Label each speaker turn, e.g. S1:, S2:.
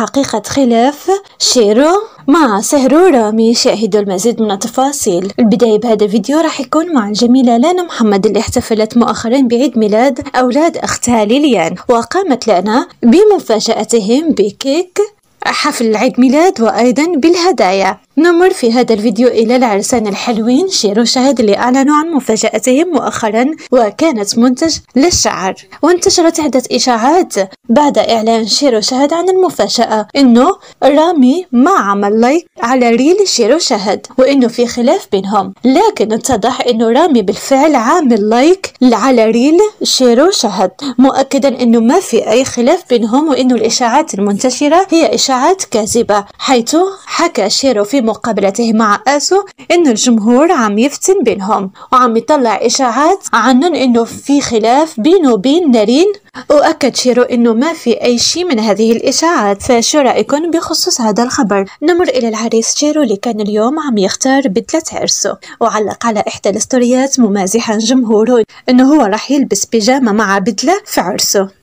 S1: حقيقة خلاف شيرو مع سهر ورامي. شاهدوا المزيد من التفاصيل. البداية بهذا الفيديو راح يكون مع الجميلة لانا محمد اللي احتفلت مؤخرا بعيد ميلاد أولاد أختها ليليان، وقامت لانا بمفاجأتهم بكيك حفل العيد ميلاد وأيضا بالهدايا. نمر في هذا الفيديو إلى العرسان الحلوين شيرو وشهد اللي أعلنوا عن مفاجأتهم مؤخرا، وكانت منتج للشعر. وانتشرت عدة إشاعات بعد إعلان شيرو وشهد عن المفاجأة إنه رامي ما عمل لايك على ريل شيرو وشهد وإنه في خلاف بينهم، لكن اتضح إنه رامي بالفعل عامل لايك على ريل شيرو وشهد، مؤكدا إنه ما في أي خلاف بينهم وإنه الإشاعات المنتشرة هي إشاعات كاذبة. حيث حكى شيرو في مقابلته مع آسو إن الجمهور عم يفتن بينهم وعم يطلع إشاعات عنن إنه في خلاف بينه وبين نارين، وأكد شيرو إنه ما في أي شيء من هذه الإشاعات. فشو رأيكم بخصوص هذا الخبر؟ نمر إلى العريس شيرو اللي كان اليوم عم يختار بدلة عرسه، وعلق على إحدى الستوريات ممازحا جمهوره إنه هو راح يلبس بيجامة مع بدلة في عرسه.